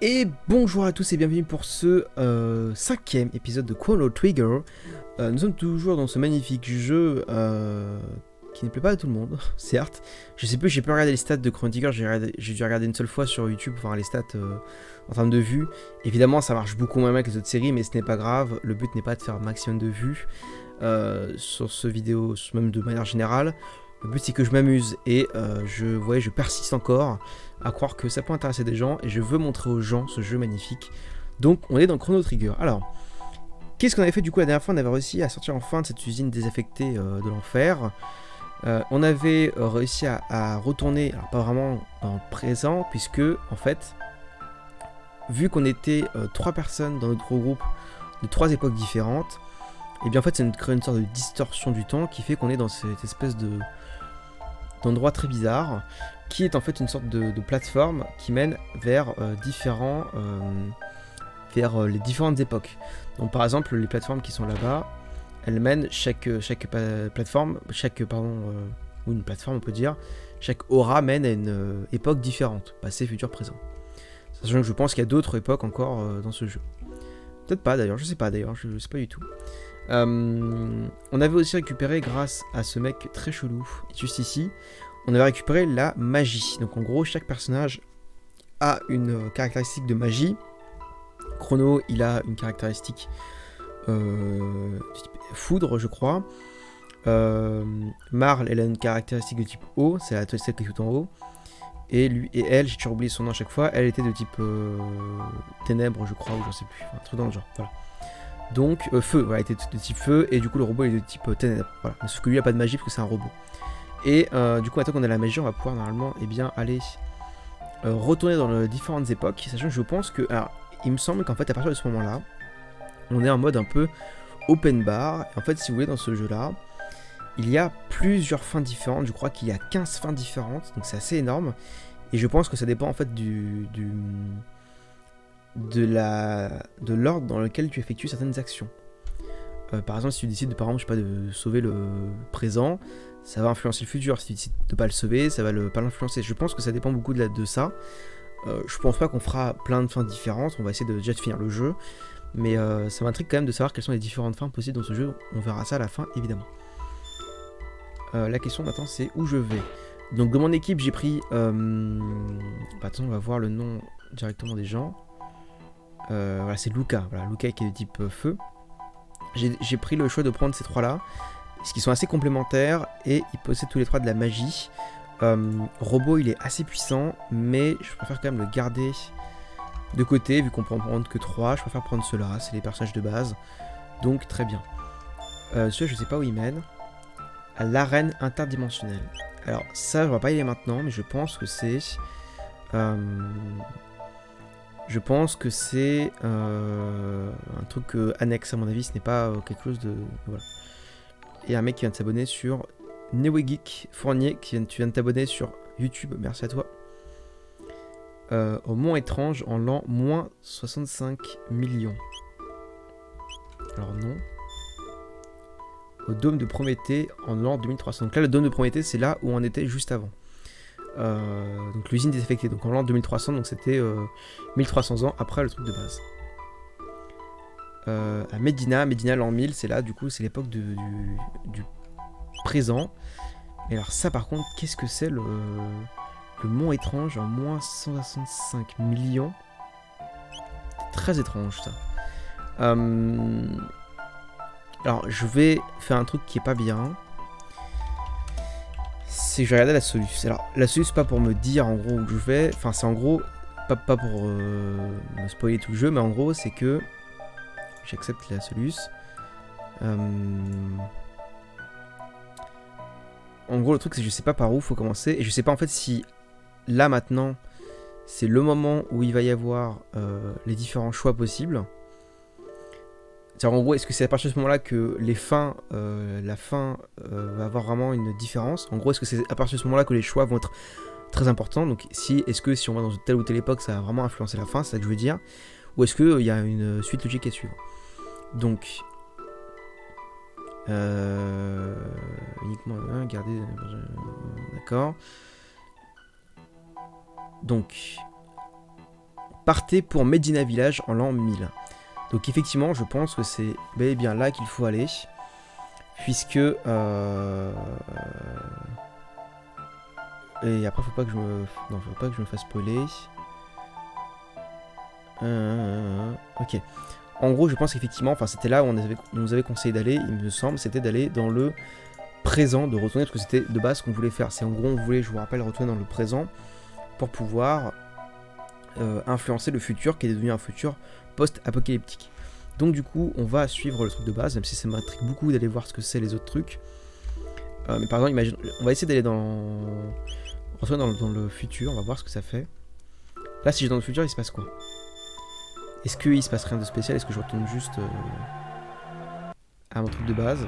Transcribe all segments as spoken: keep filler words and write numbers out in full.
Et bonjour à tous et bienvenue pour ce euh, cinquième épisode de Chrono Trigger. Euh, nous sommes toujours dans ce magnifique jeu euh, qui ne plaît pas à tout le monde, certes. Je sais plus, j'ai pas regardé les stats de Chrono Trigger, j'ai dû regarder une seule fois sur YouTube, enfin les stats euh, en termes de vues. Évidemment, ça marche beaucoup moins bien que les autres séries, mais ce n'est pas grave. Le but n'est pas de faire un maximum de vues euh, sur ce vidéo, même de manière générale. Le but c'est que je m'amuse et euh, je, ouais, je persiste encore à croire que ça peut intéresser des gens et je veux montrer aux gens ce jeu magnifique. Donc on est dans Chrono Trigger. Alors, qu'est-ce qu'on avait fait du coup la dernière fois? On avait réussi à sortir enfin de cette usine désaffectée euh, de l'enfer. Euh, on avait euh, réussi à, à retourner, alors pas vraiment dans le présent, puisque en fait, vu qu'on était euh, trois personnes dans notre groupe de trois époques différentes, et bien en fait ça nous crée une sorte de distorsion du temps qui fait qu'on est dans cette espèce de d'endroit très bizarre, qui est en fait une sorte de, de plateforme qui mène vers euh, différents, euh, vers euh, les différentes époques. Donc par exemple les plateformes qui sont là-bas, elles mènent chaque chaque plateforme, chaque pardon, euh, ou une plateforme on peut dire, chaque aura mène à une euh, époque différente, passé, futur, présent. Sachant que je pense qu'il y a d'autres époques encore euh, dans ce jeu. Peut-être pas d'ailleurs, je sais pas d'ailleurs, je, je sais pas du tout. Euh, on avait aussi récupéré, grâce à ce mec très chelou, juste ici, on avait récupéré la magie. Donc en gros, chaque personnage a une caractéristique de magie. Chrono, il a une caractéristique euh, de type foudre, je crois. Euh, Marle, elle a une caractéristique de type eau, c'est la celle qui est tout en haut. Et lui et elle, j'ai toujours oublié son nom à chaque fois, elle était de type euh, ténèbres, je crois, ou j'en sais plus, enfin, un truc dans le genre, voilà. Donc, euh, feu, voilà, était de type feu, et du coup le robot est de type euh, ténèbres, voilà. Mais sauf que lui il a pas de magie parce que c'est un robot. Et euh, du coup, maintenant qu'on a la magie, on va pouvoir normalement, eh bien, aller euh, retourner dans les différentes époques, sachant que je pense que, alors, il me semble qu'en fait, à partir de ce moment-là, on est en mode un peu open bar. Et en fait, si vous voulez, dans ce jeu-là, il y a plusieurs fins différentes, je crois qu'il y a quinze fins différentes, donc c'est assez énorme. Et je pense que ça dépend en fait du... du de la de l'ordre dans lequel tu effectues certaines actions. Euh, par exemple, si tu décides de, par exemple, je sais pas, de sauver le présent, ça va influencer le futur. Si tu décides de pas le sauver, ça va le, pas l'influencer. Je pense que ça dépend beaucoup de, la, de ça. Euh, je pense pas qu'on fera plein de fins différentes. On va essayer de déjà de finir le jeu, mais euh, ça m'intrigue quand même de savoir quelles sont les différentes fins possibles dans ce jeu. On verra ça à la fin, évidemment. Euh, la question maintenant, c'est où je vais. Donc de mon équipe, j'ai pris. Euh... Bah, attends, on va voir le nom directement des gens. Euh, voilà, c'est Luca, voilà, Luca qui est de type euh, feu. J'ai pris le choix de prendre ces trois là, parce qu'ils sont assez complémentaires et ils possèdent tous les trois de la magie. Euh, Robot, il est assez puissant, mais je préfère quand même le garder de côté, vu qu'on peut en prendre que trois. Je préfère prendre ceux-là, c'est les personnages de base, donc très bien. Euh, celui-là, je sais pas où il mène. À l'arène interdimensionnelle. Alors ça, je vais pas y aller maintenant, mais je pense que c'est... Euh, Je pense que c'est euh, un truc euh, annexe à mon avis, ce n'est pas euh, quelque chose de... Voilà. Et un mec qui vient de s'abonner sur NeoGeek Fournier, qui vient, tu viens de t'abonner sur YouTube, merci à toi. Euh, au Mont Étrange en l'an moins soixante-cinq millions. Alors non. Au Dôme de Prométhée en l'an deux mille trois cents. Donc là le Dôme de Prométhée c'est là où on était juste avant. Euh, donc l'usine désaffectée, donc en l'an deux mille trois cents, donc c'était euh, mille trois cents ans après le truc de base. Euh, à Medina, Medina l'an mille, c'est là, du coup, c'est l'époque du, du présent. Et alors ça par contre, qu'est-ce que c'est le, le mont étrange en moins cent soixante-cinq millions? C'est très étrange ça. Euh, alors je vais faire un truc qui est pas bien. C'est que je vais regarder la soluce. Alors, la soluce, c'est pas pour me dire en gros où je vais. Enfin, c'est en gros, pas, pas pour euh, me spoiler tout le jeu, mais en gros, c'est que j'accepte la soluce. Euh... En gros, le truc, c'est que je sais pas par où faut commencer. Et je sais pas en fait si là maintenant, c'est le moment où il va y avoir euh, les différents choix possibles. C'est-à-dire, en gros, est-ce que c'est à partir de ce moment-là que les fins, euh, la fin euh, va avoir vraiment une différence? En gros, est-ce que c'est à partir de ce moment-là que les choix vont être très importants? Donc, si, est-ce que si on va dans telle ou telle époque, ça va vraiment influencer la fin, c'est ça que je veux dire? Ou est-ce qu'il y a une suite logique à suivre? Donc, euh, uniquement hein, garder, euh, d'accord. Donc, Partez pour Medina Village en l'an mille. Donc effectivement, je pense que c'est bel et bien là qu'il faut aller. Puisque... Euh... Et après, faut pas que je me... Non, faut pas que je me fasse spoiler. Euh... Ok. En gros, je pense qu'effectivement, enfin, c'était là où on, avait, on nous avait conseillé d'aller, il me semble, c'était d'aller dans le présent, de retourner, parce que c'était de base ce qu'on voulait faire. C'est en gros, on voulait, je vous rappelle, retourner dans le présent pour pouvoir euh, influencer le futur, qui est devenu un futur post-apocalyptique. Donc du coup, on va suivre le truc de base, même si ça m'intrigue beaucoup d'aller voir ce que c'est les autres trucs. Euh, mais par exemple, imagine, on va essayer d'aller dans... retourner dans le, dans le futur, on va voir ce que ça fait. Là, si je vais dans le futur, il se passe quoi? Est-ce qu'il se passe rien de spécial? Est-ce que je retourne juste euh, à mon truc de base?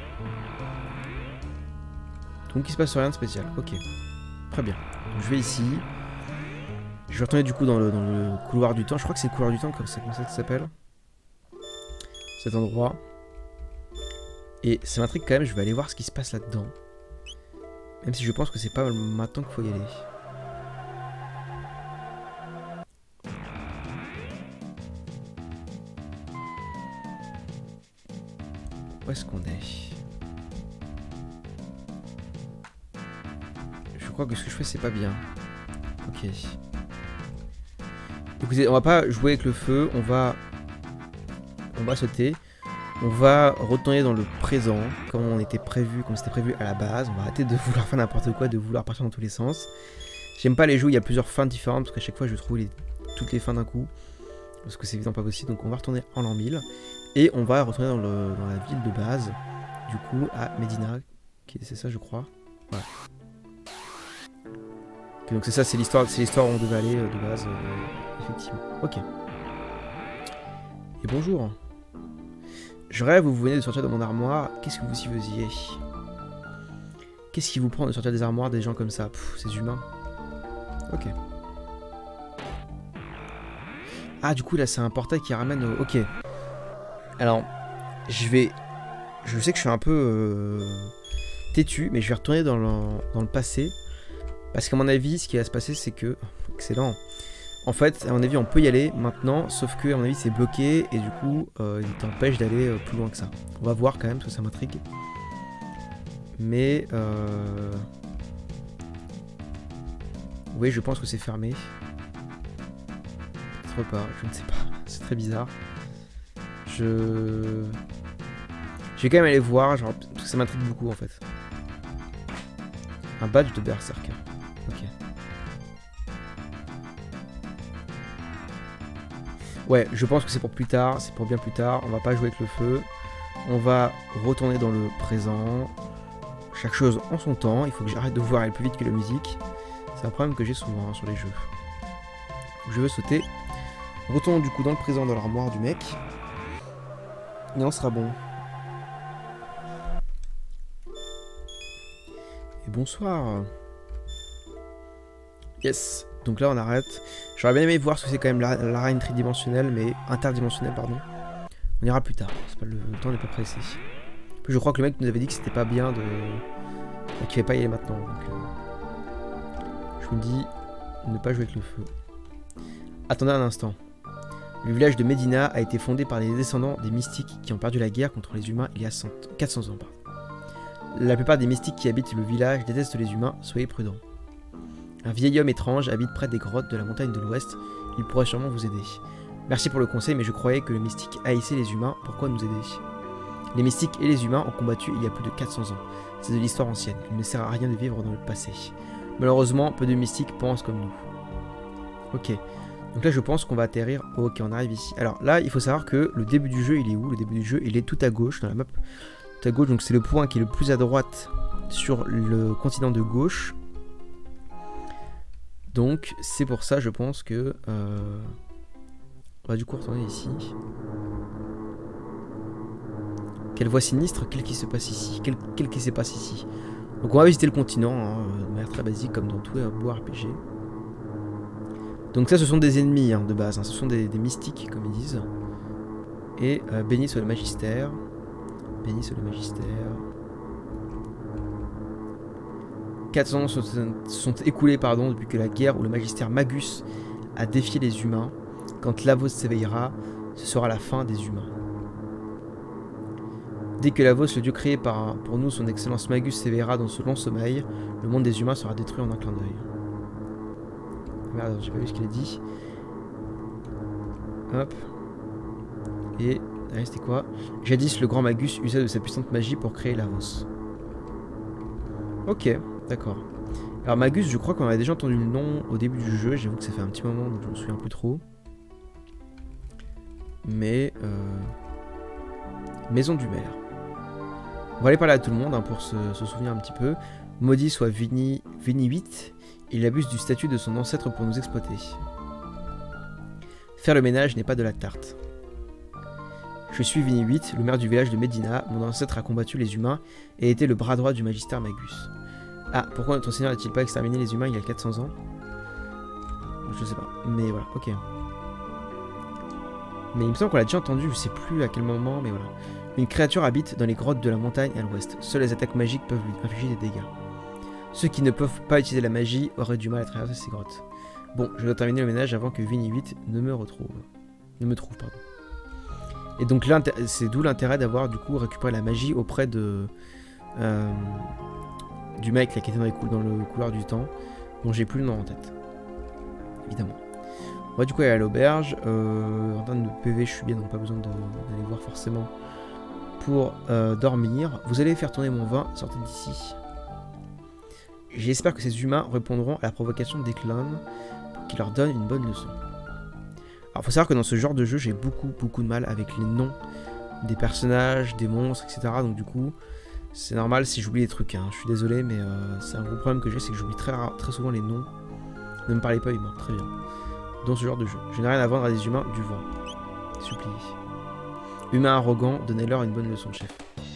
Donc il se passe rien de spécial, ok. Très bien. Donc, je vais ici. Je vais retourner du coup dans le, dans le couloir du temps. Je crois que c'est le couloir du temps, comme ça, comme ça que ça s'appelle. Cet endroit. Et ça m'intrigue quand même, je vais aller voir ce qui se passe là-dedans. Même si je pense que c'est pas maintenant qu'il faut y aller. Où est-ce qu'on est? Je crois que ce que je fais c'est pas bien. Ok. Écoutez, on va pas jouer avec le feu, on va... On va sauter. On va retourner dans le présent, comme on était prévu, comme c'était prévu à la base. On va arrêter de vouloir faire n'importe quoi, de vouloir partir dans tous les sens. J'aime pas les jeux où il y a plusieurs fins différentes, parce qu'à chaque fois je trouve les... toutes les fins d'un coup. Parce que c'est évidemment pas possible, donc on va retourner en l'an mille. Et on va retourner dans, le, dans la ville de base, du coup, à Medina. C'est ça, je crois. Voilà. Okay, donc c'est ça, c'est l'histoire c'est l'histoire où on devait aller euh, de base, euh, effectivement. Ok. Et bonjour. Je rêve, vous venez de sortir de mon armoire. Qu'est-ce que vous y faisiez? Qu'est-ce qui vous prend de sortir des armoires des gens comme ça? Pff, ces humains. Ok. Ah, du coup, là, c'est un portail qui ramène au... Ok. Alors, je vais... Je sais que je suis un peu euh, têtu, mais je vais retourner dans le, dans le passé. Parce qu'à mon avis, ce qui va se passer, c'est que... Oh, excellent. En fait, à mon avis, on peut y aller maintenant, sauf que, à mon avis, c'est bloqué, et du coup, euh, il t'empêche d'aller euh, plus loin que ça. On va voir quand même, parce que ça m'intrigue. Mais... Euh... Oui, je pense que c'est fermé. Peut-être pas, je ne sais pas. C'est très bizarre. Je... Je vais quand même aller voir, genre, parce que ça m'intrigue beaucoup en fait. Un badge de berserker. Ok. Ouais, je pense que c'est pour plus tard, c'est pour bien plus tard. On va pas jouer avec le feu. On va retourner dans le présent. Chaque chose en son temps. Il faut que j'arrête de voir aller plus vite que la musique. C'est un problème que j'ai souvent hein, sur les jeux. Je veux sauter. Retournons du coup dans le présent, dans l'armoire du mec. Et on sera bon. Et bonsoir. Yes. Donc là on arrête. J'aurais bien aimé voir ce que c'est quand même l'arène tridimensionnelle, mais interdimensionnelle pardon. On ira plus tard. Pas, le, le temps n'est pas pressé. Puis je crois que le mec nous avait dit que c'était pas bien de... qu'il fallait pas y aller maintenant. Donc euh... je me dis ne pas jouer avec le feu. Attendez un instant. Le village de Medina a été fondé par les descendants des mystiques qui ont perdu la guerre contre les humains il y a quatre cents ans. Pardon. La plupart des mystiques qui habitent le village détestent les humains, soyez prudents. Un vieil homme étrange habite près des grottes de la montagne de l'Ouest, il pourrait sûrement vous aider. Merci pour le conseil, mais je croyais que le mystique haïssait les humains, pourquoi nous aider? Les mystiques et les humains ont combattu il y a plus de quatre cents ans. C'est de l'histoire ancienne, il ne sert à rien de vivre dans le passé. Malheureusement, peu de mystiques pensent comme nous. Ok. Donc là je pense qu'on va atterrir, ok on arrive ici. Alors là il faut savoir que le début du jeu il est où? Le début du jeu il est tout à gauche dans la map. Tout à gauche, donc c'est le point qui est le plus à droite sur le continent de gauche. Donc c'est pour ça je pense que... Euh... On va du coup retourner ici. Quelle voie sinistre, quel qui se passe ici? Quel, quel qui se passe ici? Donc on va visiter le continent, hein, de manière très basique comme dans tout beau R P G. Donc ça ce sont des ennemis hein, de base, hein. Ce sont des, des mystiques comme ils disent. Et euh, béni soit le magistère. Béni soit le magistère. quatre cents ans se sont, sont écoulés pardon, depuis que la guerre où le magistère Magus a défié les humains. Quand Lavos s'éveillera, ce sera la fin des humains. Dès que Lavos, le dieu créé par, pour nous, son excellence Magus, s'éveillera dans ce long sommeil, le monde des humains sera détruit en un clin d'œil. Merde, j'ai pas vu ce qu'il a dit. Hop. Et... Ah, c'était quoi? Jadis, le grand Magus usait de sa puissante magie pour créer Lavos. Ok, d'accord. Alors Magus, je crois qu'on avait déjà entendu le nom au début du jeu. J'avoue que ça fait un petit moment, donc je me souviens plus trop. Mais... Euh... Maison du maire. On va aller parler à tout le monde hein, pour se, se souvenir un petit peu. Maudit soit Vini, Vini huit, il abuse du statut de son ancêtre pour nous exploiter. Faire le ménage n'est pas de la tarte. Je suis Vini huit, le maire du village de Medina. Mon ancêtre a combattu les humains et était le bras droit du magistère Magus. Ah, pourquoi notre seigneur n'a-t-il pas exterminé les humains il y a quatre cents ans? Je sais pas, mais voilà, ok. Mais il me semble qu'on l'a déjà entendu, je sais plus à quel moment, mais voilà. Une créature habite dans les grottes de la montagne à l'ouest. Seules les attaques magiques peuvent lui infliger des dégâts. Ceux qui ne peuvent pas utiliser la magie auraient du mal à traverser ces grottes. Bon, je dois terminer le ménage avant que Vini huit ne me retrouve. Ne me trouve, pardon. Et donc là, c'est d'où l'intérêt d'avoir du coup récupéré la magie auprès de... Euh, du mec là, qui était dans, les cou dans le couloir du temps, dont j'ai plus le nom en tête. Évidemment. On va du coup aller à l'auberge. Euh, en termes de P V, je suis bien, donc pas besoin d'aller voir forcément pour euh, dormir. Vous allez faire tourner mon vin, sortez d'ici. J'espère que ces humains répondront à la provocation d'Eclan pour qu'il leur donne une bonne leçon. Alors faut savoir que dans ce genre de jeu, j'ai beaucoup beaucoup de mal avec les noms des personnages, des monstres, et cetera. Donc du coup, c'est normal si j'oublie des trucs. Hein. Je suis désolé, mais euh, c'est un gros problème que j'ai, c'est que j'oublie très, très souvent les noms. Ne me parlez pas humain, très bien. Dans ce genre de jeu. Je n'ai rien à vendre à des humains du vent. Supplie. Humains arrogants, donnez-leur une bonne leçon, chef.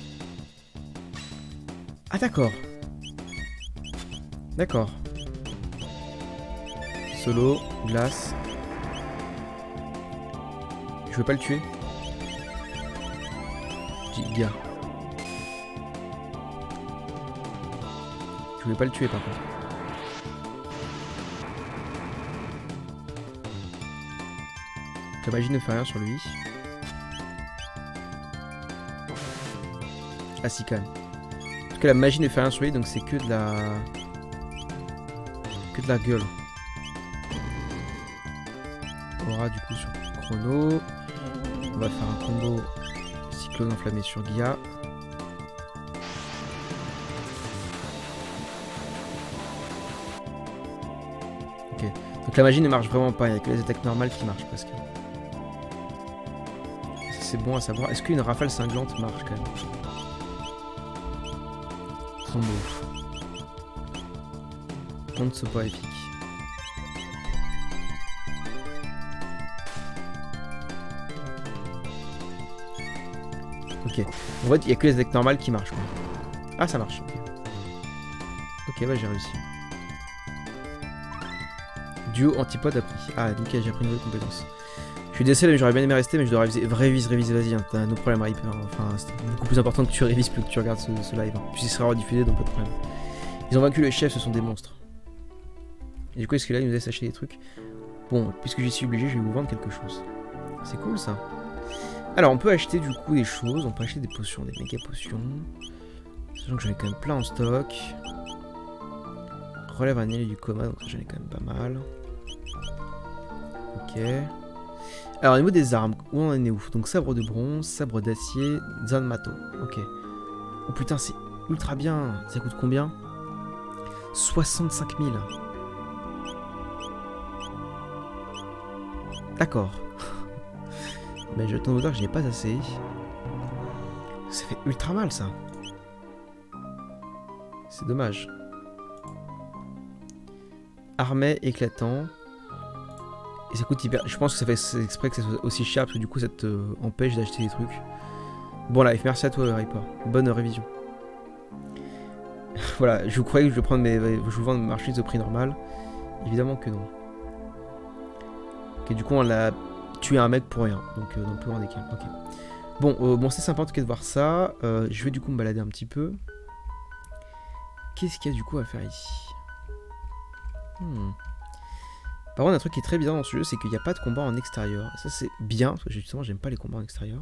Ah d'accord. D'accord. Solo, glace. Je veux pas le tuer. Giga. Je voulais pas le tuer par contre. La magie ne fait rien sur lui. Ah si quand même. En tout cas la magie ne fait rien sur lui, donc c'est que de la... Que de la gueule. Aura du coup sur Chrono. On va faire un combo cyclone enflammé sur Gia. Ok. Donc la magie ne marche vraiment pas, il n'y a que les attaques normales qui marchent presque. C'est bon à savoir. Est-ce qu'une rafale cinglante marche quand même? Combo. Compte ce pas épique. Ok. En fait, il n'y a que les attaques normales qui marchent. Quoi. Ah, ça marche. Ok, ok, bah j'ai réussi. Duo antipode appris. Ah, nickel, j'ai appris une nouvelle compétence. Je suis décédé, mais j'aurais bien aimé rester, mais je dois réviser. Révise, révise, vas-y, hein, t'as nos problèmes à hyper. Enfin, c'est beaucoup plus important que tu révises plus que tu regardes ce, ce live. Hein. Puis il sera rediffusé, donc pas de problème. Ils ont vaincu le chef, ce sont des monstres. Et du coup, est-ce que là, ils nous laissent acheter des trucs? Bon, puisque j'y suis obligé, je vais vous vendre quelque chose. C'est cool ça. Alors, on peut acheter du coup des choses. On peut acheter des potions, des méga potions. Sachant que j'en ai quand même plein en stock. Relève un allié du coma, donc j'en ai quand même pas mal. Ok. Alors au niveau des armes, où on en est où? Donc sabre de bronze, sabre d'acier, Zanmato. Ok. Oh putain, c'est ultra bien. Ça coûte combien? soixante-cinq mille. D'accord. Mais je tombe au que je n'ai pas assez. Ça fait ultra mal ça. C'est dommage. Armée éclatant. Et ça coûte hyper... Je pense que ça fait exprès que ça soit aussi cher parce que du coup ça te euh, empêche d'acheter des trucs. Bon live, merci à toi Hyper. Bonne révision. Voilà, je vous croyais que je vais prendre mes... Je vous vends mes marchandises au prix normal. Évidemment que non. Ok, du coup on a tué un mec pour rien. Donc euh, dans le plus grand des cas. Ok. Bon, euh, bon c'est sympa en tout cas de voir ça. Euh, je vais du coup me balader un petit peu. Qu'est-ce qu'il y a du coup à faire ici? Hmm. Par contre, un truc qui est très bizarre dans ce jeu, c'est qu'il n'y a pas de combat en extérieur. Et ça, c'est bien, parce que justement, j'aime pas les combats en extérieur.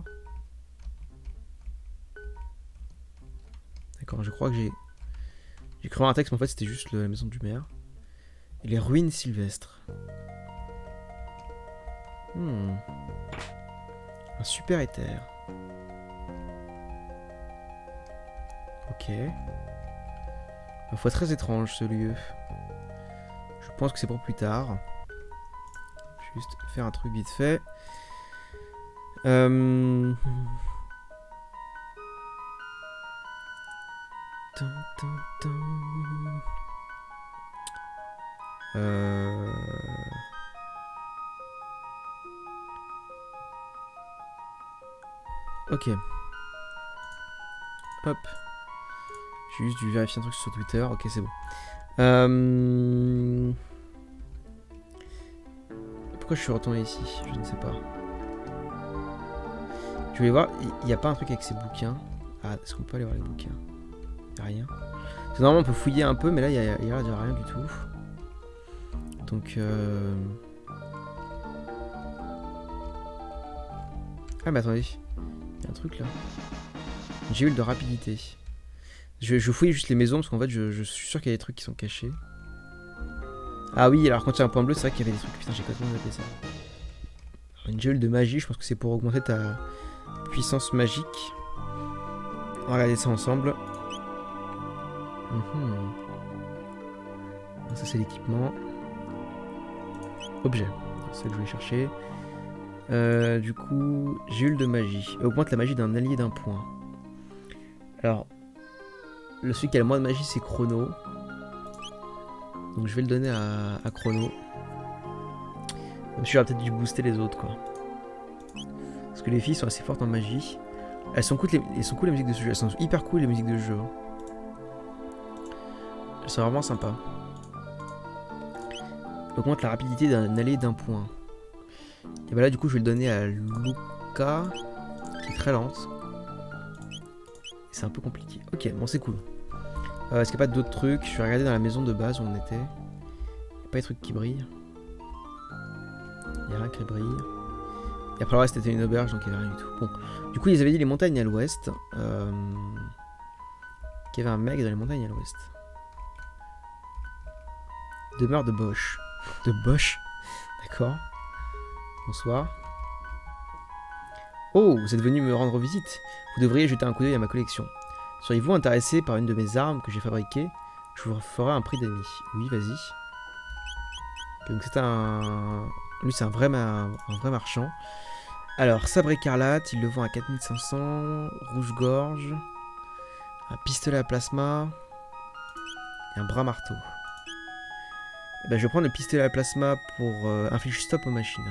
D'accord, je crois que j'ai... J'ai cru un texte, mais en fait, c'était juste le, la maison du maire. Et les ruines sylvestres. Hmm. Un super éther. Ok. Une fois très étrange, ce lieu. Je pense que c'est pour plus tard. Juste faire un truc vite fait. Euh... Tum, tum, tum. Euh... Ok. Hop. J'ai juste dû vérifier un truc sur Twitter. Ok, c'est bon. Euh... Pourquoi je suis retourné ici? Je ne sais pas. Je voulais voir. Il n'y a pas un truc avec ces bouquins. Ah, est-ce qu'on peut aller voir les bouquins? Il n'y a rien. Parce que normalement, on peut fouiller un peu, mais là, il n'y a, y a, y a rien du tout. Donc... Euh... Ah, mais attendez. Il y a un truc là. J'ai eu de rapidité. Je, je fouille juste les maisons parce qu'en fait, je, je suis sûr qu'il y a des trucs qui sont cachés. Ah oui, alors quand il y a un point bleu, c'est vrai qu'il y avait des trucs. Putain, j'ai complètement zappé ça. Alors, une gélule de magie, je pense que c'est pour augmenter ta puissance magique. On va regarder ça ensemble. Mm-hmm. Ça, c'est l'équipement. Objet. C'est ça que je voulais chercher. Euh, du coup, gélule de magie. Augmente la magie d'un allié d'un point. Alors, le celui qui a le moins de magie, c'est Chrono. Donc je vais le donner à, à Chrono. Même si j'aurais peut-être dû booster les autres, quoi. Parce que les filles sont assez fortes en magie. Elles sont cool les, elles sont cool les musiques de ce jeu. Elles sont hyper cool les musiques de jeu. Elles sont vraiment sympas. Augmente la rapidité d'un allié d'un point. Et bah là du coup je vais le donner à Luca, qui est très lente. C'est un peu compliqué. Ok, bon c'est cool. Euh, Est-ce qu'il n'y a pas d'autres trucs? Je vais regarder dans la maison de base où on était. Il n'y a pas des trucs qui brillent. Il n'y a rien qui brille. Et après le reste c'était une auberge donc il n'y avait rien du tout. Bon, du coup ils avaient dit les montagnes à l'ouest. Euh... Qu'il y avait un mec dans les montagnes à l'ouest. Demeure de Bosch. De Bosch. D'accord. Bonsoir. Oh, vous êtes venu me rendre visite. Vous devriez jeter un coup d'œil à ma collection. Seriez-vous intéressé par une de mes armes que j'ai fabriquées? Je vous ferai un prix d'amis. Oui, vas-y. Donc c'est un... Lui c'est un vrai, un vrai marchand. Alors, sabre écarlate, il le vend à quatre mille cinq cents. Rouge-gorge. Un pistolet à plasma. Et un bras marteau. Et ben, je vais prendre le pistolet à plasma pour euh, infliger stop aux machines.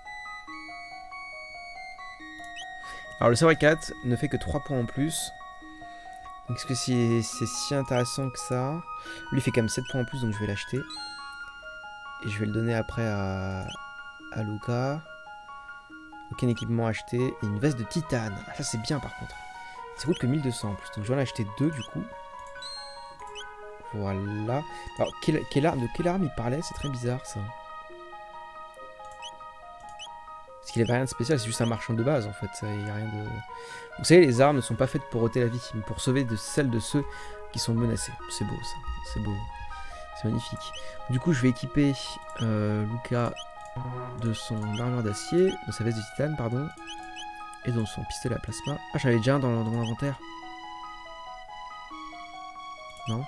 Alors le sabre écarlate ne fait que trois points en plus. Donc est-ce que c'est si intéressant que ça? Lui il fait quand même sept points en plus donc je vais l'acheter. Et je vais le donner après à, à Luca. Aucun équipement acheté. Et une veste de titane. Ah, ça c'est bien par contre. Ça coûte que mille deux cents en plus. Donc je vais en acheter deux du coup. Voilà. Alors quelle, quelle arme, de quelle arme il parlait? C'est très bizarre ça. Parce qu'il avait rien de spécial, c'est juste un marchand de base en fait. Ça, y a rien de... Vous savez, les armes ne sont pas faites pour ôter la vie, mais pour sauver de celles de ceux qui sont menacés. C'est beau ça, c'est beau. C'est magnifique. Du coup, je vais équiper euh, Luca de son armure d'acier, de sa veste de titane, pardon, et de son pistolet à plasma. Ah, j'en avais déjà un dans, dans mon inventaire. Non?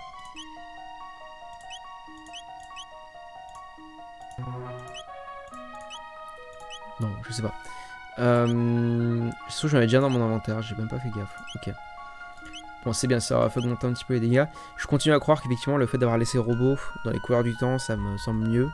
Non, je sais pas. Euh... Je trouve que j'en avais déjà dans mon inventaire, j'ai même pas fait gaffe. Ok. Bon, c'est bien, ça fait augmenter un petit peu les dégâts. Je continue à croire qu'effectivement, le fait d'avoir laissé robot dans les couleurs du temps, ça me semble mieux.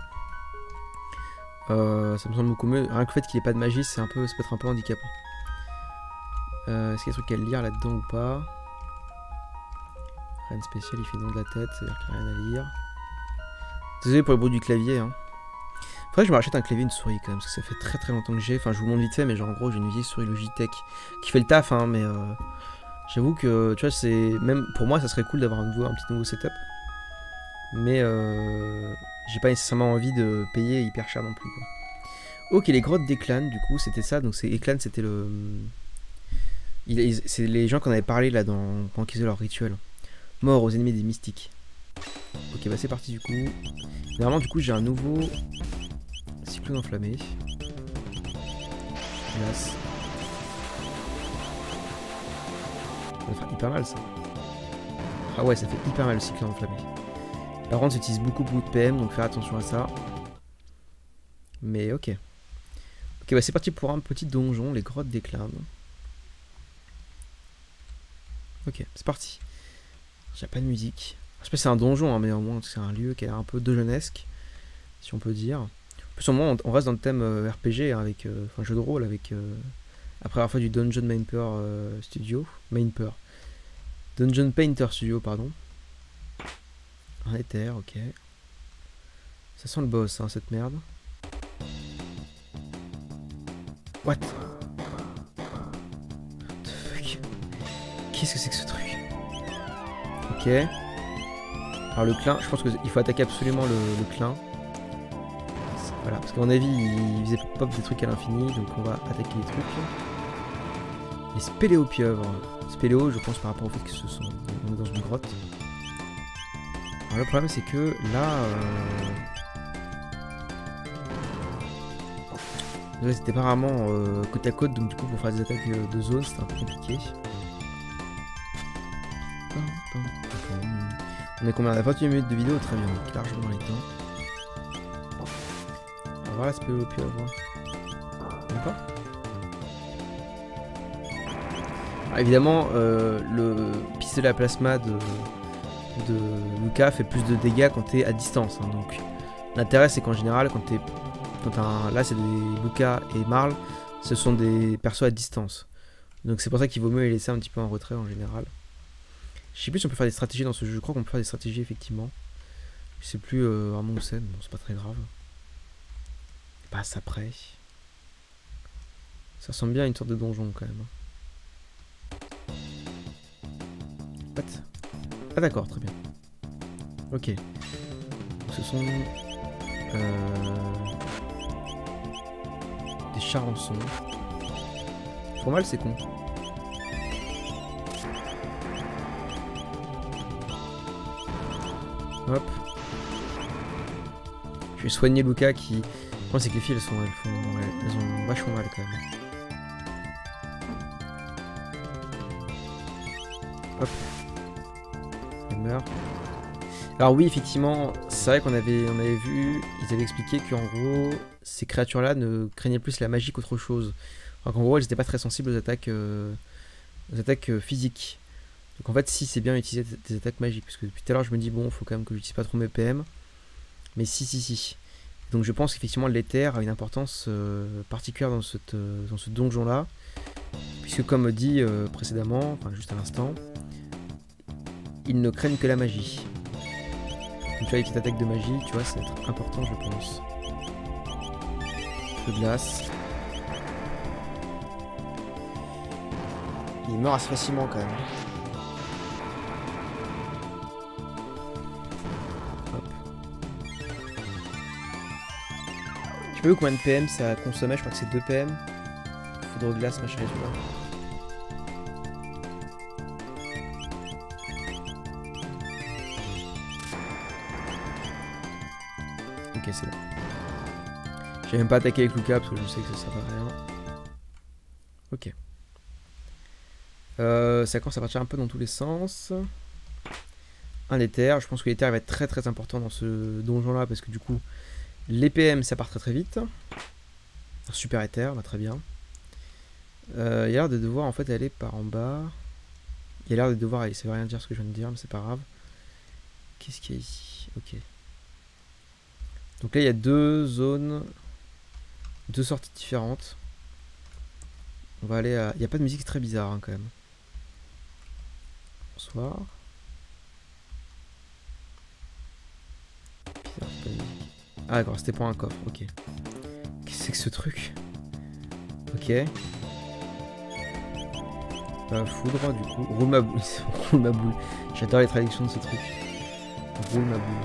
Euh, ça me semble beaucoup mieux. Rien que le fait qu'il n'y ait pas de magie, c'est un peu, ça peut être un peu handicapant. Euh, Est-ce qu'il y a des trucs à lire là-dedans ou pas? Rien de spécial, il fait nom de la tête, c'est-à-dire qu'il n'y a rien à lire. Désolé pour le bruit du clavier, hein. Faudrait que je me rachète un clavier et une souris quand même, parce que ça fait très très longtemps que j'ai. Enfin, je vous montre vite fait, mais genre en gros, j'ai une vieille souris Logitech qui fait le taf, hein, mais euh, j'avoue que, tu vois, c'est même pour moi, ça serait cool d'avoir un, nouveau, un petit nouveau setup. Mais euh, j'ai pas nécessairement envie de payer hyper cher non plus, quoi. Ok, les grottes d'Eclan, du coup, c'était ça. Donc Eclan, c'était le... C'est les gens qu'on avait parlé là dans... pendant qu'ils faisaient leur rituel. Mort aux ennemis des mystiques. Ok, bah c'est parti du coup. Normalement, du coup, j'ai un nouveau cyclone enflammé. Glace. Ça va faire hyper mal ça. Ah ouais, ça fait hyper mal le cyclone enflammé. Par contre, ça utilise beaucoup, beaucoup de P M, donc faire attention à ça. Mais ok. Ok, bah c'est parti pour un petit donjon, les grottes d'Eclan. Ok, c'est parti. J'ai pas de musique. Je sais pas si c'est un donjon, hein, mais au moins c'est un lieu qui a l'air un peu donjonesque, si on peut dire. En plus, au moins, on reste dans le thème euh, R P G, hein, avec, euh, enfin jeu de rôle, avec euh, après avoir fait du Dungeon Maper euh, Studio, Maper, Dungeon Painter Studio, pardon. Un éther, ok. Ça sent le boss, hein, cette merde. What? What the fuck? Qu'est-ce que c'est que ce truc? Ok. Alors le clin, je pense qu'il faut attaquer absolument le, le clin. Voilà, parce qu'à mon avis, il faisait pop des trucs à l'infini, donc on va attaquer les trucs. Les spéléopieuvres. Spéléo, je pense par rapport au fait que ce sont, on est dans une grotte. Alors le problème c'est que là... Euh... là c'était apparemment euh, côte à côte, donc du coup pour faire des attaques de zone c'était un peu compliqué. On est combien? On a vingt-huit minutes de vidéo, très bien, donc largement dans les temps. On va voir la spéléopieuvre. Même pas. Alors, évidemment, euh, le pistolet à plasma de, de Lucas fait plus de dégâts quand t'es à distance. Hein, donc l'intérêt c'est qu'en général, quand t'es... Quand un, là c'est des Lucas et Marl, ce sont des persos à distance. Donc c'est pour ça qu'il vaut mieux les laisser un petit peu en retrait en général. Je sais plus si on peut faire des stratégies dans ce jeu, je crois qu'on peut faire des stratégies effectivement. Je sais plus euh, vraiment où c'est, mais bon c'est pas très grave. Passe après. Ça ressemble bien à une sorte de donjon quand même. What? Ah d'accord, très bien. Ok. Donc, ce sont euh, des charançons. Pour mal c'est con. Hop. Je vais soigner Lucas qui... Le problème c'est que les filles elles, sont, elles, font, elles, elles ont vachement mal quand même. Hop. Elle meurt. Alors oui effectivement, c'est vrai qu'on avait, on avait vu, ils avaient expliqué qu'en gros, ces créatures-là ne craignaient plus la magie qu'autre chose. Alors qu'en gros, elles n'étaient pas très sensibles aux attaques, euh, aux attaques euh, physiques. Donc en fait, si c'est bien utiliser des attaques magiques, parce que depuis tout à l'heure je me dis bon, il faut quand même que j'utilise pas trop mes P M, mais si si si. Donc je pense qu'effectivement l'éther a une importance euh, particulière dans, cette, euh, dans ce donjon là, puisque comme dit euh, précédemment, enfin juste à l'instant, ils ne craignent que la magie. Donc tu vois les petites attaques de magie, tu vois, ça va être important je pense. Feu de glace. Il meurt assez facilement quand même. Je sais pas combien de P M ça consommait, je crois que c'est deux P M. Foudre de glace, machin et tout là. Ok, c'est bon. J'ai même pas attaqué avec Lucas parce que je sais que ça sert à rien. Ok. Euh, ça commence à partir un peu dans tous les sens. Un éther. Je pense que l'éther va être très très important dans ce donjon là parce que du coup, les P M ça part très très vite. Un super éther, bah, très bien. Euh, il y a l'air de devoir en fait aller par en bas. Il y a l'air de devoir aller. Ça veut rien dire ce que je viens de dire, mais c'est pas grave. Qu'est-ce qu'il y a ici? Ok. Donc là il y a deux zones, deux sorties différentes. On va aller à... Il n'y a pas de musique, c'est très bizarre hein, quand même. Bonsoir. Ah d'accord, c'était pour un coffre, ok. Qu'est-ce que c'est que ce truc? Ok. Euh, foudre du coup. Roule ma boule. Roule ma boule. J'adore les traductions de ce truc. Roule ma boule.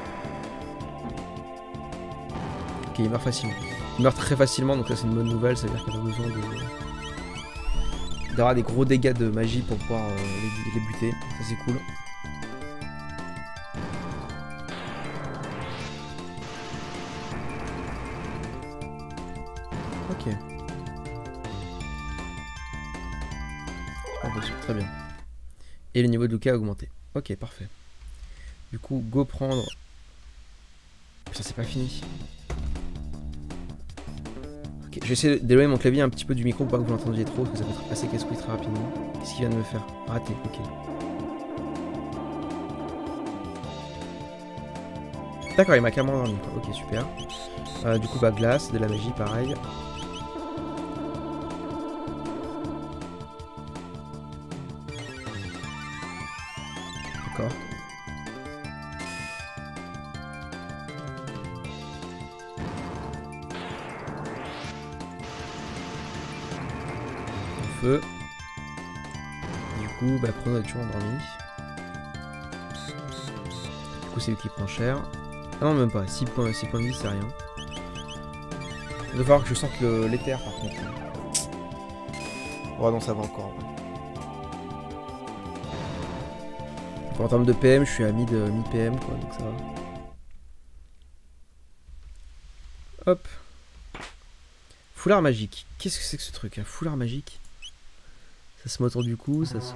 Ok, il meurt facilement. Il meurt très facilement, donc ça c'est une bonne nouvelle, ça veut dire qu'il n'y a pas besoin de... d'avoir des gros dégâts de magie pour pouvoir euh, les, les buter. Ça c'est cool. Ok. Ah, bien sûr, très bien. Et le niveau de Luca a augmenté. Ok, parfait. Du coup, go prendre... Putain, c'est pas fini. Ok, je vais essayer d'éloigner mon clavier un petit peu du micro pour pas que vous l'entendiez trop, parce que ça peut être assez casse-couille très rapidement. Qu'est-ce qu'il vient de me faire? Raté, ok. D'accord, il m'a carrément endormi, quoi. Ok, super. Euh, du coup, bah, glace, de la magie, pareil. D'accord. Feu. Du coup, bah, Chrono est toujours endormi. Du coup, c'est lui qui prend cher. Ah non, même pas. six points, six points de vie, c'est rien. Il va falloir que je sorte l'éther par contre. Oh non, ça va encore. En termes de P M, je suis à mi-P M, quoi, donc ça va. Hop. Foulard magique. Qu'est-ce que c'est que ce truc, un foulard magique? Ça se met autour du cou, ça se...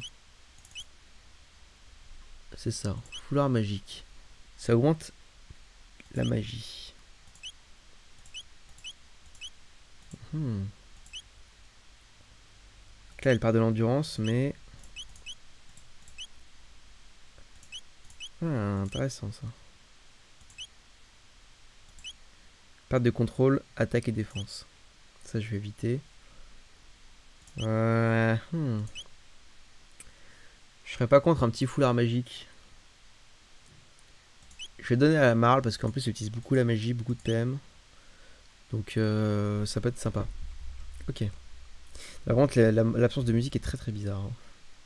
C'est ça, foulard magique. Ça augmente la magie. Hmm. Là, elle part de l'endurance, mais... Ah, intéressant ça. Perte de contrôle, attaque et défense. Ça, je vais éviter. Euh, hmm. Je serais pas contre un petit foulard magique. Je vais donner à la marle parce qu'en plus, il utilise beaucoup la magie, beaucoup de P M. Donc, euh, ça peut être sympa. Ok. Par contre, l'absence de musique est très très bizarre. Hein.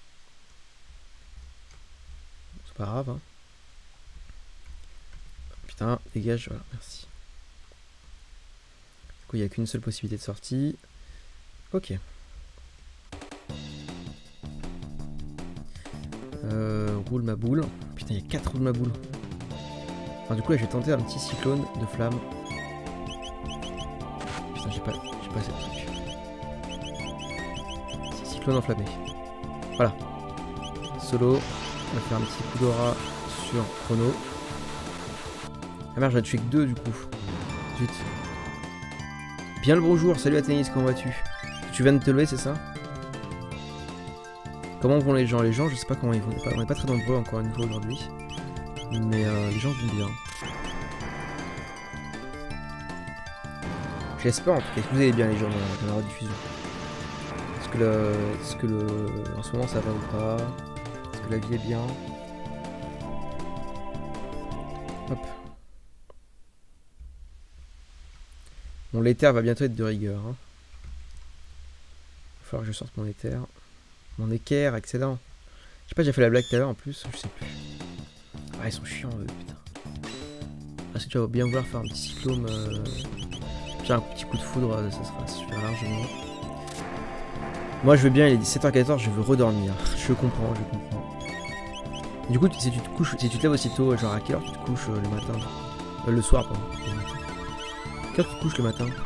C'est pas grave. Hein. Putain, dégage, voilà, merci. Du coup, il n'y a qu'une seule possibilité de sortie. Ok. Euh, roule ma boule. Putain, il y a quatre roues de ma boule. Alors, du coup, là, je vais tenter un petit cyclone de flamme. Putain, j'ai pas, j'ai pas assez de trucs. C'est cyclone enflammé. Voilà. Solo. On va faire un petit coup d'aura sur Chrono. Ah merde, j'en ai tué que deux du coup. Zut. Bien le bonjour, salut Athénis, comment vas-tu? Tu viens de te lever, c'est ça? Comment vont les gens? Les gens, je sais pas comment ils vont. On n'est pas très nombreux encore une fois aujourd'hui. Mais euh, les gens vont bien. J'espère en tout cas. Est-ce que vous allez bien les gens dans la rediffusion? Est-ce que, le, est-ce que le, en ce moment ça va ou pas? Est-ce que la vie est bien? Hop. Mon l'éther va bientôt être de rigueur. Hein. Il va falloir que je sorte mon éther. Mon équerre, excellent. Je sais pas, j'ai fait la blague tout à l'heure en plus, je sais plus. Ah, ils sont chiants eux, putain. Est-ce que tu vas bien vouloir faire un petit cyclone euh... J'ai un petit coup de foudre, ça sera super largement. Moi je veux bien, il est dix-sept heures quatorze, je veux redormir. Je comprends, je comprends. Du coup, si tu te couches, si tu te lèves aussitôt, genre à quelle heure tu te couches euh, le matin? euh, Le soir, pardon. Le matin. À quelle heure tu te couches le matin?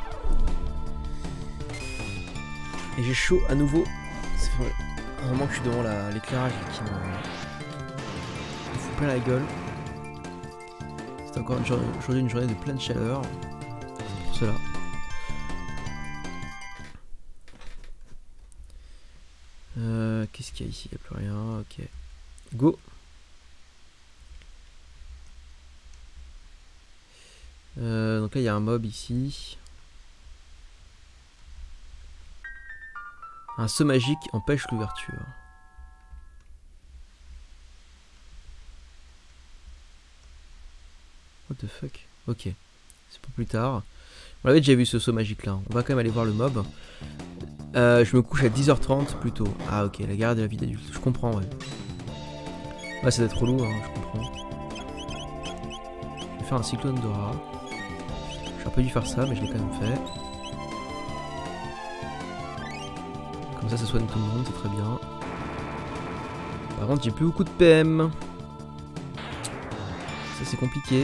Et j'ai chaud à nouveau. C'est vrai. Un moment que je suis devant l'éclairage qui me... me fout plein la gueule. C'est encore aujourd'hui une journée de pleine chaleur. C'est pour cela. Euh, Qu'est-ce qu'il y a ici? Il n'y a plus rien. Ok. Go. Euh, donc là il y a un mob ici. Un saut magique empêche l'ouverture. What the fuck? Ok. C'est pour plus tard. On avait déjà vu ce saut magique là. On va quand même aller voir le mob. Euh, je me couche à dix heures trente plutôt. Ah ok, la garde de la vie d'adulte. Je comprends, ouais. Ouais, ça doit être relou, hein, je comprends. faire un cyclone d'aura. J'aurais pas dû faire ça, mais je l'ai quand même fait. Comme ça, ça soigne tout le monde, c'est très bien. Par contre, j'ai plus beaucoup de P M. Ça, c'est compliqué.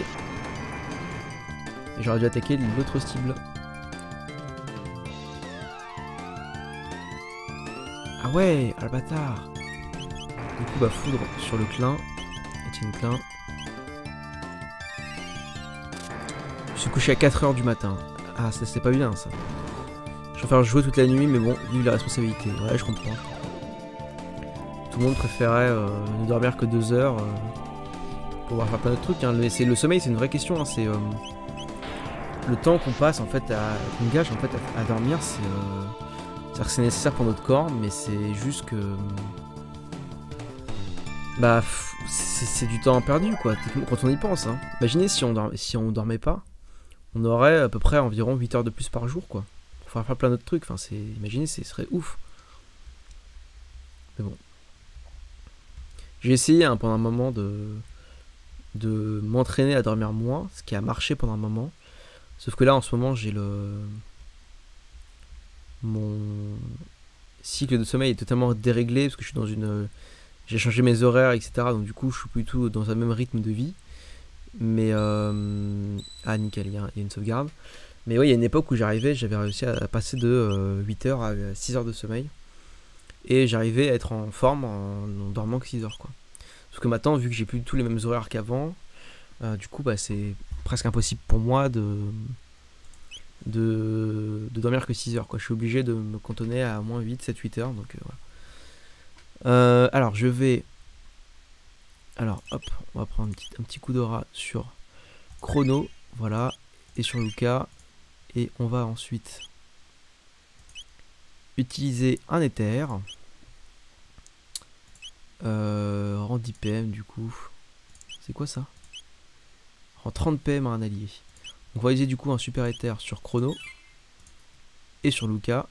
Et j'aurais dû attaquer l'autre cible. Ah ouais, ah le bâtard. Du coup, bah, foudre sur le clin. Etienne Klein. Je suis couché à quatre heures du matin. Ah, ça c'est pas bien ça. Je vais faire jouer toute la nuit, mais bon, vu la responsabilité. Ouais, je comprends. Tout le monde préférait euh, ne dormir que deux heures euh, pour pouvoir faire plein de trucs. Hein. Le, le sommeil, c'est une vraie question. Hein. C'est euh, le temps qu'on passe en fait à qu'on gâche en fait à, à dormir. C'est euh, c'est-à-dire que c'est nécessaire pour notre corps, mais c'est juste que bah c'est du temps perdu quoi. Quand on y pense. Hein. Imaginez si on dormait, si on dormait pas, on aurait à peu près environ huit heures de plus par jour quoi. Pour faire plein d'autres trucs. Enfin, c'est imaginez, ce serait ouf. Mais bon. J'ai essayé hein, pendant un moment de, de m'entraîner à dormir moins, ce qui a marché pendant un moment. Sauf que là, en ce moment, j'ai le... Mon cycle de sommeil est totalement déréglé, parce que je suis dans une... J'ai changé mes horaires, et cetera. Donc du coup, je suis plutôt dans un même rythme de vie. Mais... Euh... Ah, nickel, il y, y a une sauvegarde. Mais oui, il y a une époque où j'arrivais, j'avais réussi à passer de euh, huit heures à six heures de sommeil. Et j'arrivais à être en forme en, en dormant que six heures quoi. Sauf que maintenant, vu que j'ai plus du tout les mêmes horaires qu'avant, euh, du coup bah, c'est presque impossible pour moi de, de, de dormir que six heures quoi. Je suis obligé de me cantonner à moins huit, sept, huit heures. Donc euh, voilà. Euh, alors je vais... Alors hop, on va prendre un petit, un petit coup d'aura sur Chrono, voilà, et sur Luca. Et on va ensuite utiliser un éther. Euh, rend dix P M du coup. C'est quoi ça? Rend trente P M à un allié. On va utiliser du coup un super éther sur Chrono. Et sur Luca.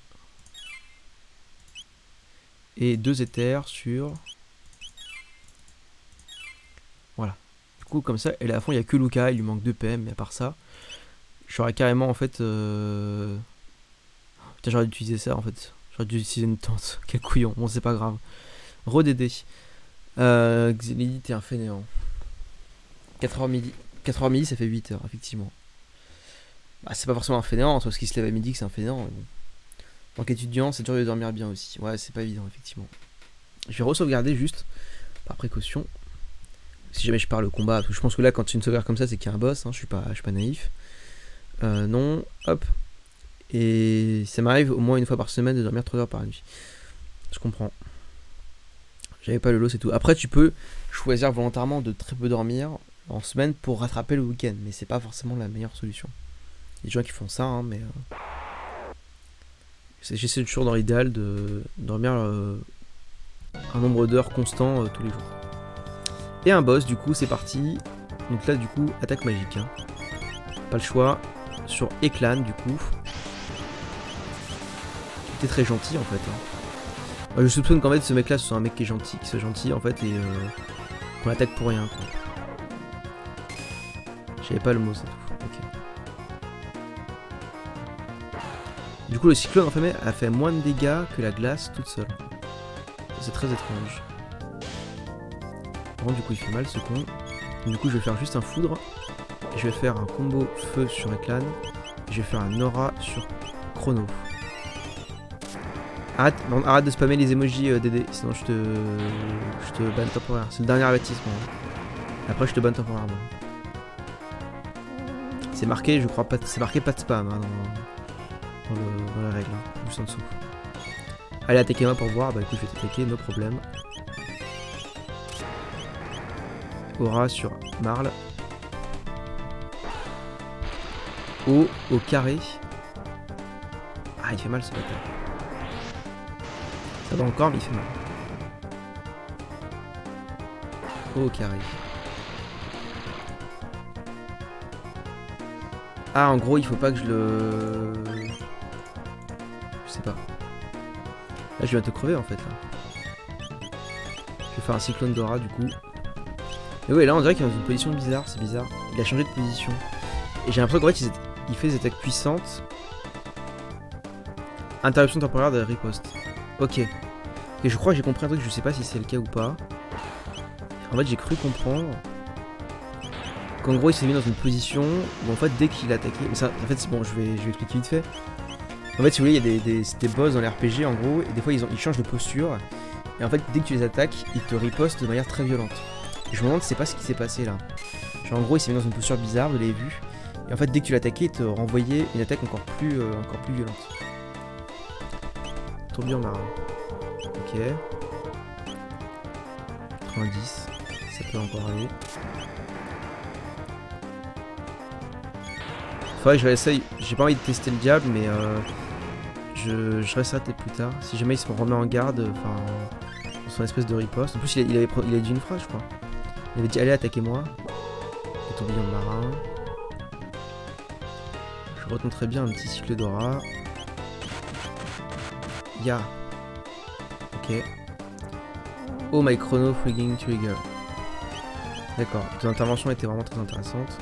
Et deux éthers sur... Voilà. Du coup comme ça, et là à fond il n'y a que Luca, il lui manque deux P M, mais à part ça, j'aurais carrément en fait... Euh... Putain, j'aurais dû utiliser ça en fait. J'aurais dû utiliser une tente. Quel couillon. Bon, c'est pas grave. Redédé. Euh, Xelidit est un fainéant. quatre heures midi. quatre heures midi, ça fait huit heures, effectivement. Bah, c'est pas forcément un fainéant, parce qu'il se lève à midi que c'est un fainéant. Mais bon. En tant qu'étudiant, c'est dur de dormir bien aussi. Ouais, c'est pas évident, effectivement. Je vais re-sauvegarder juste, par précaution. Si jamais je pars le combat. Parce que je pense que là, quand tu une sauvegarde comme ça, c'est qu'il y a un boss. Hein, je suis pas, je suis pas naïf. Euh, non, hop. Et ça m'arrive au moins une fois par semaine de dormir trois heures par nuit. Je comprends. J'avais pas le lot, c'est tout. Après, tu peux choisir volontairement de très peu dormir en semaine pour rattraper le week-end. Mais c'est pas forcément la meilleure solution. Il y a des gens qui font ça, hein, mais... Euh... J'essaie toujours dans l'idéal de dormir euh, un nombre d'heures constant euh, tous les jours. Et un boss, du coup, c'est parti. Donc là, du coup, attaque magique. Hein. Pas le choix. Sur Éclane, du coup. C'était très gentil, en fait. Hein. Moi, je soupçonne qu'en fait, ce mec-là, ce soit un mec qui est gentil, qui soit gentil, en fait, et euh, qu'on attaque pour rien, quoi. J'avais pas le mot, c'est tout. Ok. Du coup, le cyclone enflammé a fait moins de dégâts que la glace toute seule. C'est très étrange. Bon, du coup, il fait mal, ce con. Du coup, je vais faire juste un foudre. Je vais faire un combo feu sur Éclane. Je vais faire un aura sur Chrono. Arrête, bon, arrête de spammer les emojis euh, Dédé, sinon je te, je te banne temporaire. C'est le dernier avertissement. Hein. Après, je te banne temporairement. C'est marqué, je crois pas, c'est marqué pas de spam hein, dans, dans, le, dans la règle, hein, juste en dessous. Allez, attaquez-moi pour voir. Bah écoute, je vais t'attaquer, no problème. Aura sur Marle. O au carré. Ah, il fait mal ce bâtard. Ça va encore, mais il fait mal. O au carré. Ah, en gros, il faut pas que je le... Je sais pas. Là, je vais te crever, en fait. Là. Je vais faire un cyclone d'aura, du coup. Et ouais, là, on dirait qu'il est dans une position bizarre. C'est bizarre. il a changé de position. Et j'ai l'impression qu'en fait, il, il fait des attaques puissantes. Interruption temporaire de riposte. Ok. Et je crois que j'ai compris un truc, je sais pas si c'est le cas ou pas. En fait, j'ai cru comprendre qu'en gros, il s'est mis dans une position où en fait, dès qu'il attaquait... Mais ça, en fait, c'est bon, je vais, je vais expliquer vite fait. En fait, si vous voulez, il y a des, des, des boss dans les R P G en gros, et des fois, ils, ont, ils changent de posture. Et en fait, dès que tu les attaques, ils te ripostent de manière très violente. Et je me demande, c'est pas ce qui s'est passé là. Genre, en gros, il s'est mis dans une posture bizarre, vous l'avez vu. Et en fait, dès que tu l'attaquais, il te renvoyait une attaque encore plus, euh, encore plus violente. Tourbillon marin. Ok. quatre-vingt-dix. Ça peut encore aller. Faudrait que je réessaye. J'ai pas envie de tester le diable, mais euh, je, je resterai peut-être plus tard. Si jamais il se remet en garde, enfin, dans son espèce de riposte. En plus, il, a, il, avait, il avait dit une phrase, je crois. Il avait dit allez, attaquez-moi. Le tourbillon marin. Je retenterai bien un petit cycle d'aura. Ya. Ok. Oh my chrono frigging trigger. D'accord. Ton intervention était vraiment très intéressante.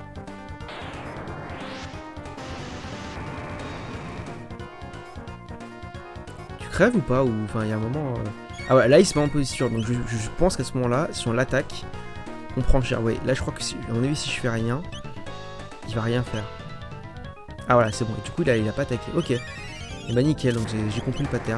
Tu crèves ou pas? Ou enfin il y a un moment. Euh... Ah ouais, là il se met en position. Donc je, je pense qu'à ce moment-là, si on l'attaque, on prend cher. Ouais, là je crois que si, à mon avis, si je fais rien, il va rien faire. Ah voilà, c'est bon. Et du coup, là, il a pas attaqué. Ok. Et bah nickel, donc j'ai compris le pattern.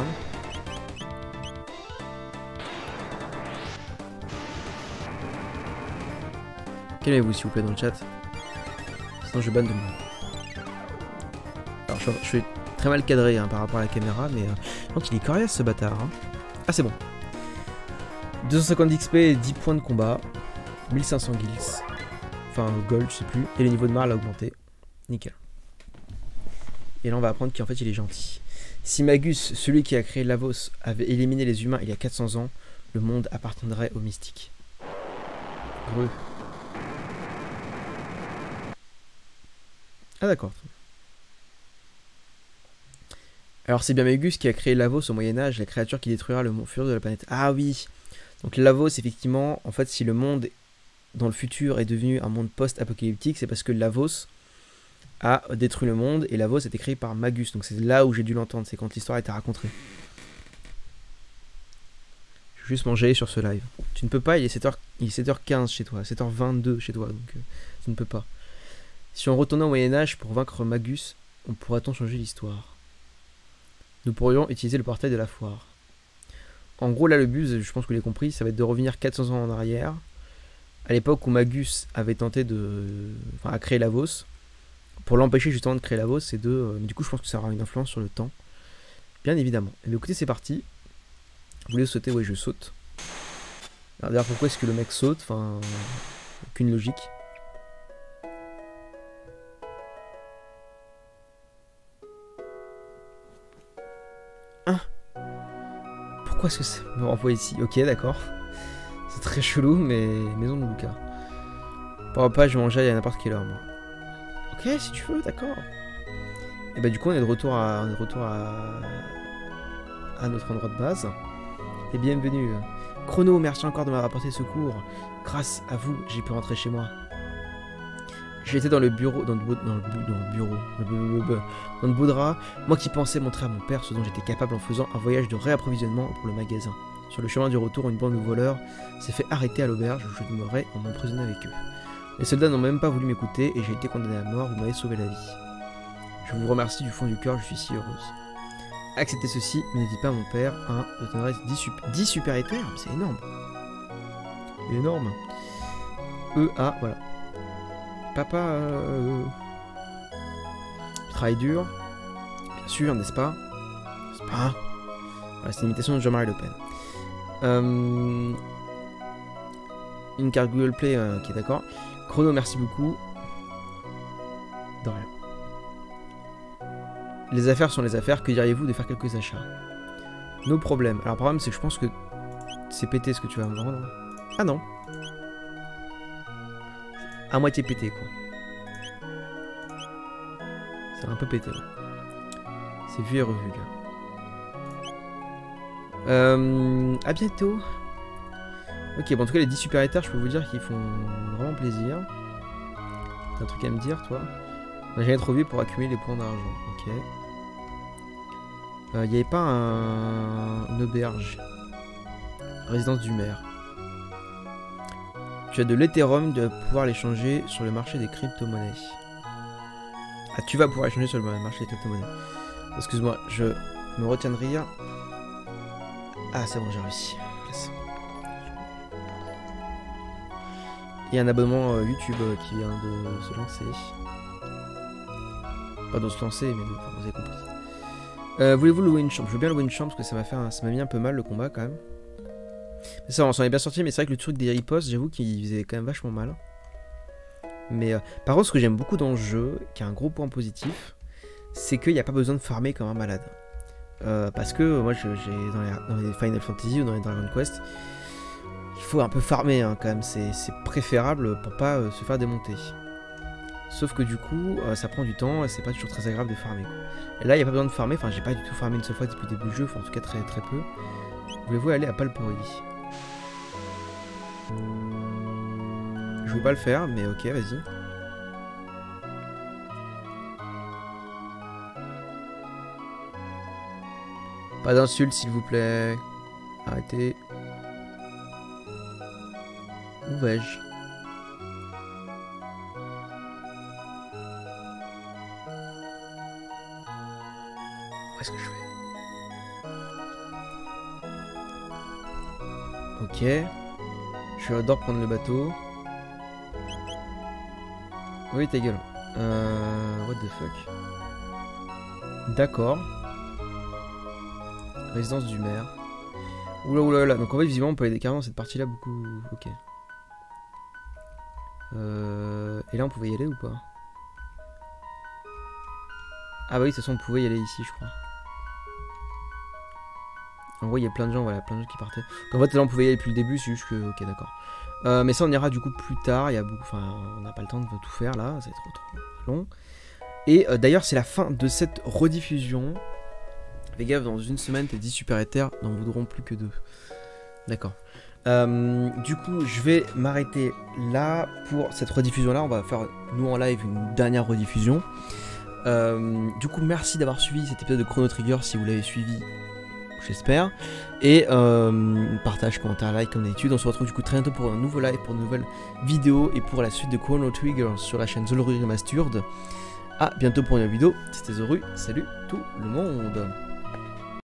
Calmez-vous s'il vous plaît dans le chat. Sinon je banne de moi. Alors je, je suis très mal cadré hein, par rapport à la caméra, mais euh, donc il est coriace ce bâtard. Hein. Ah c'est bon. deux cent cinquante d'X P et dix points de combat. mille cinq cents gills. Enfin gold, je sais plus. Et le niveau de marre a augmenté. Nickel. Et là on va apprendre qu'en fait il est gentil. Si Magus, celui qui a créé Lavos, avait éliminé les humains il y a quatre cents ans, le monde appartiendrait aux mystiques. Greux. Ah d'accord. Alors c'est bien Magus qui a créé Lavos au Moyen-Âge, la créature qui détruira le futur de la planète. Ah oui. Donc Lavos, effectivement, en fait si le monde dans le futur est devenu un monde post-apocalyptique, c'est parce que Lavos a détruit le monde et Lavos a été créé par Magus. Donc c'est là où j'ai dû l'entendre, c'est quand l'histoire a été racontée. Je vais juste manger sur ce live. Tu ne peux pas, il est sept heures, il est sept heures quinze chez toi, sept heures vingt-deux chez toi, donc euh, tu ne peux pas. Si on retournait au Moyen-Âge pour vaincre Magus, on pourra-t-on changer l'histoire? Nous pourrions utiliser le portail de la foire. En gros, là, le but, je pense que vous l'avez compris, ça va être de revenir quatre cents ans en arrière, à l'époque où Magus avait tenté de... Enfin, à créer Lavos, pour l'empêcher justement de créer Lavos, c'est de... Euh, du coup, je pense que ça aura une influence sur le temps. Bien évidemment. Et bien, écoutez, c'est parti. Vous voulez sauter? Oui, je saute. Alors, d'ailleurs, pourquoi est-ce que le mec saute? Enfin, aucune logique. Hein? Pourquoi est-ce que ça me renvoie ici? Ok, d'accord. C'est très chelou, mais maison de Lucas. Pourquoi pas, je vais manger à n'importe quelle heure, moi. Ok, si tu veux, d'accord. Et bah du coup, on est de retour à, on est de retour à, à notre endroit de base. Et bienvenue. Chrono, merci encore de m'avoir apporté secours. Grâce à vous, j'ai pu rentrer chez moi. J'étais dans le bureau, dans le, dans le, dans le bureau, dans le Boudra, moi qui pensais montrer à mon père ce dont j'étais capable en faisant un voyage de réapprovisionnement pour le magasin. Sur le chemin du retour, une bande de voleurs s'est fait arrêter à l'auberge où je demeurais en m'emprisonnant avec eux. Les soldats n'ont même pas voulu m'écouter et j'ai été condamné à mort, vous m'avez sauvé la vie. Je vous remercie du fond du cœur, je suis si heureuse. Acceptez ceci, mais ne dites pas à mon père, hein, je donnerai dix super éthers, c'est énorme. Énorme. E, A, voilà. Papa, euh... travail dur, bien sûr, n'est-ce pas? N'est-ce pas? Voilà, c'est une imitation de Jean-Marie Le Pen. Euh... Une carte Google Play, euh, ok, d'accord. Chrono, merci beaucoup. De rien. Les affaires sont les affaires, que diriez-vous de faire quelques achats? Nos problèmes. Alors, le problème, c'est que je pense que c'est pété ce que tu vas me vendre. Ah non. À moitié pété, quoi. C'est un peu pété. C'est vu et revu, gars. Euh, à bientôt. Ok, bon, en tout cas, les dix super éthers, je peux vous dire qu'ils font vraiment plaisir. T'as un truc à me dire, toi? On n'a jamais trop vu pour accumuler les points d'argent. Ok. Il euh, n'y avait pas un... une auberge. Résidence du maire. Tu as de l'Ethereum, de pouvoir l'échanger sur le marché des crypto-monnaies. Ah, tu vas pouvoir échanger sur le marché des crypto-monnaies. Excuse-moi, je me retiens de rire. Ah, c'est bon, j'ai réussi. Place. Et un abonnement euh, YouTube euh, qui vient de se lancer. Pas de se lancer, mais de, enfin, vous avez compris. Euh, Voulez-vous louer une chambre? Je veux bien louer une chambre parce que ça m'a fait un, ça m'a mis un peu mal le combat quand même. Mais ça, on s'en est bien sorti, mais c'est vrai que le truc des ripostes, j'avoue qu'il faisait quand même vachement mal. Mais euh, par contre, ce que j'aime beaucoup dans le jeu, qui a un gros point positif, c'est qu'il n'y a pas besoin de farmer comme un malade. Euh, parce que moi, j'ai dans les, dans les Final Fantasy ou dans les Dragon Quest, il faut un peu farmer hein, quand même. C'est préférable pour pas euh, se faire démonter. Sauf que du coup, euh, ça prend du temps et c'est pas toujours très agréable de farmer. Quoi. Et là, il n'y a pas besoin de farmer. Enfin, j'ai pas du tout farmé une seule fois depuis le début du jeu. Enfin, en tout cas, très très peu. Voulez-vous aller à Palpori? Je vais pas le faire, mais ok, vas-y. Pas d'insultes, s'il vous plaît. Arrêtez. Où vais-je? Où est-ce que je vais? Ok. Je adore prendre le bateau. Oui, ta gueule. Euh... What the fuck? D'accord. Résidence du maire. Oula oula là. Donc en fait, visiblement, on peut aller des carrément dans cette partie-là beaucoup... Ok. Euh... Et là, on pouvait y aller ou pas? Ah bah oui, de toute façon, on pouvait y aller ici, je crois. En gros, il y a plein de gens, voilà, plein de gens qui partaient. Donc, en fait, là, on pouvait y aller depuis le début, c'est juste que... Ok, d'accord. Euh, mais ça, on ira du coup plus tard. Il y a beaucoup... Enfin, on n'a pas le temps de tout faire, là. Ça va être trop, trop long. Et euh, d'ailleurs, c'est la fin de cette rediffusion. Fais gaffe, dans une semaine, tes dix super éthers n'en voudront plus que deux. D'accord. Euh, du coup, je vais m'arrêter là pour cette rediffusion-là. On va faire, nous, en live, une dernière rediffusion. Euh, du coup, merci d'avoir suivi cet épisode de Chrono Trigger, si vous l'avez suivi, j'espère. Et euh, partage, commentaire, like, comme d'habitude. On se retrouve du coup très bientôt pour un nouveau live, pour une nouvelle vidéo et pour la suite de Chrono Trigger sur la chaîne Zoru Remastered. A bientôt pour une nouvelle vidéo. C'était Zoru, salut tout le monde.